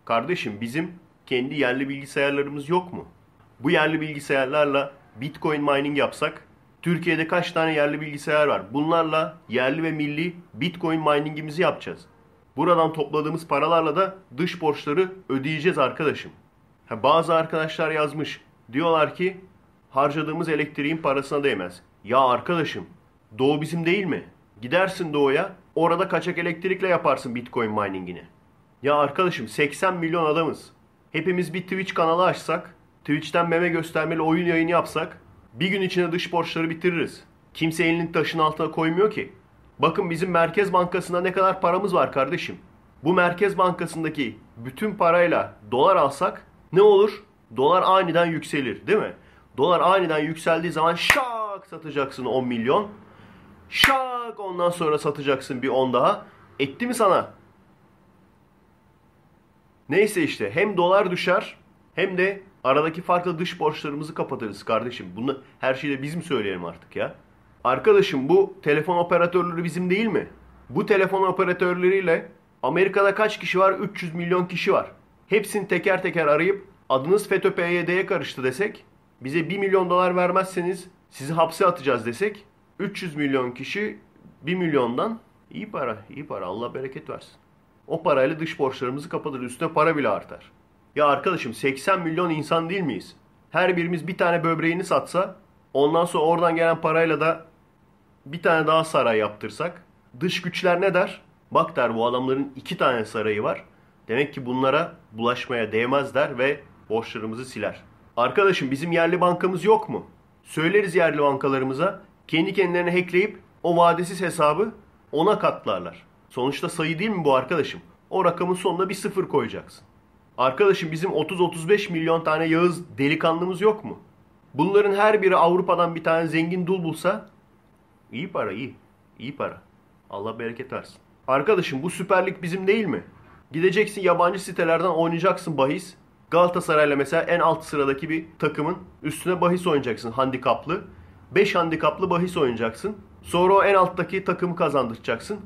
Kardeşim bizim kendi yerli bilgisayarlarımız yok mu? Bu yerli bilgisayarlarla Bitcoin mining yapsak Türkiye'de kaç tane yerli bilgisayar var? Bunlarla yerli ve milli Bitcoin miningimizi yapacağız. Buradan topladığımız paralarla da dış borçları ödeyeceğiz arkadaşım. Bazı arkadaşlar yazmış. Diyorlar ki harcadığımız elektriğin parasına değmez. Ya arkadaşım, Doğu bizim değil mi? Gidersin Doğu'ya, orada kaçak elektrikle yaparsın Bitcoin miningini. Ya arkadaşım 80 milyon adamız. Hepimiz bir Twitch kanalı açsak, Twitch'ten meme göstermeli oyun yayını yapsak, bir gün içinde dış borçları bitiririz. Kimse elini taşın altına koymuyor ki. Bakın bizim Merkez Bankası'nda ne kadar paramız var kardeşim. Bu Merkez Bankası'ndaki bütün parayla dolar alsak ne olur? Dolar aniden yükselir, değil mi? Dolar aniden yükseldiği zaman şak satacaksın 10 milyon. Şak ondan sonra satacaksın bir 10 daha. Etti mi sana? Neyse işte hem dolar düşer hem de aradaki farklı dış borçlarımızı kapatırız kardeşim. Bunu her şeyi de biz mi söyleyelim artık ya? Arkadaşım bu telefon operatörleri bizim değil mi? Bu telefon operatörleriyle Amerika'da kaç kişi var? 300 milyon kişi var. Hepsini teker teker arayıp adınız FETÖ-PYD'ye karıştı desek, bize 1 milyon dolar vermezseniz sizi hapse atacağız desek, 300 milyon kişi 1 milyondan iyi para, iyi para. Allah bereket versin. O parayla dış borçlarımızı kapatır. Üstüne para bile artar. Ya arkadaşım 80 milyon insan değil miyiz? Her birimiz bir tane böbreğini satsa, ondan sonra oradan gelen parayla da bir tane daha saray yaptırsak, dış güçler ne der? Bak der, bu adamların 2 tane sarayı var. Demek ki bunlara bulaşmaya değmez der ve borçlarımızı siler. Arkadaşım bizim yerli bankamız yok mu? Söyleriz yerli bankalarımıza, kendi kendilerine hackleyip o vadesiz hesabı ona katlarlar. Sonuçta sayı değil mi bu arkadaşım? O rakamın sonuna bir sıfır koyacaksın. Arkadaşım bizim 30-35 milyon tane Yağız delikanlımız yok mu? Bunların her biri Avrupa'dan bir tane zengin dul bulsa iyi para, iyi. İyi para. Allah bereket versin. Arkadaşım bu Süper Lig bizim değil mi? Gideceksin yabancı sitelerden oynayacaksın bahis. Galatasaray'la mesela en alt sıradaki bir takımın üstüne bahis oynayacaksın handikaplı. 5 handikaplı bahis oynayacaksın. Sonra o en alttaki takımı kazandıracaksın.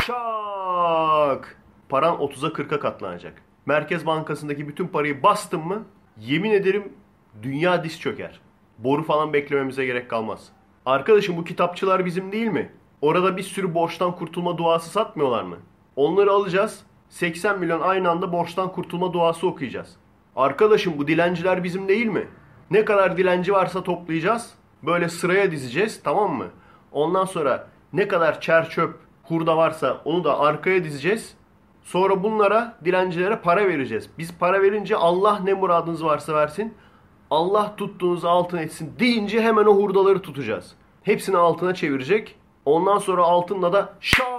Şak! Paran 30'a 40'a katlanacak. Merkez Bankası'ndaki bütün parayı bastın mı yemin ederim dünya diz çöker. Boru falan beklememize gerek kalmaz. Arkadaşım bu kitapçılar bizim değil mi? Orada bir sürü borçtan kurtulma duası satmıyorlar mı? Onları alacağız. 80 milyon aynı anda borçtan kurtulma duası okuyacağız. Arkadaşım bu dilenciler bizim değil mi? Ne kadar dilenci varsa toplayacağız. Böyle sıraya dizeceğiz, tamam mı? Ondan sonra ne kadar çer çöp hurda varsa onu da arkaya dizeceğiz. Sonra bunlara, dilencilere para vereceğiz. Biz para verince Allah ne muradınız varsa versin. Allah tuttuğunuzu altın etsin deyince hemen o hurdaları tutacağız. Hepsini altına çevirecek. Ondan sonra altınla da şak.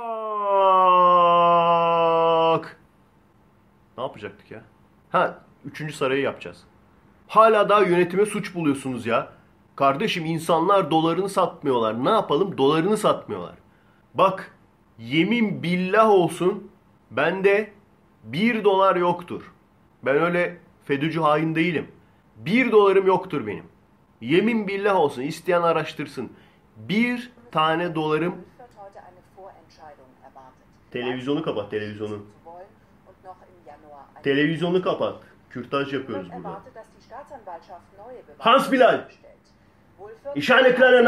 Ne yapacaktık ya? Ha, 3. sarayı yapacağız. Hala daha yönetime suç buluyorsunuz ya. Kardeşim insanlar dolarını satmıyorlar. Ne yapalım? Dolarını satmıyorlar. Bak yemin billah olsun bende 1 dolar yoktur. Ben öyle FETÖ'cü hain değilim. 1 dolarım yoktur benim. Yemin billah olsun isteyen araştırsın. 1 tane dolarım. Televizyonu kapat, televizyonu. Televizyonu kapat. Kürtaj yapıyoruz burada. Hans Bilal. Ich eine kleine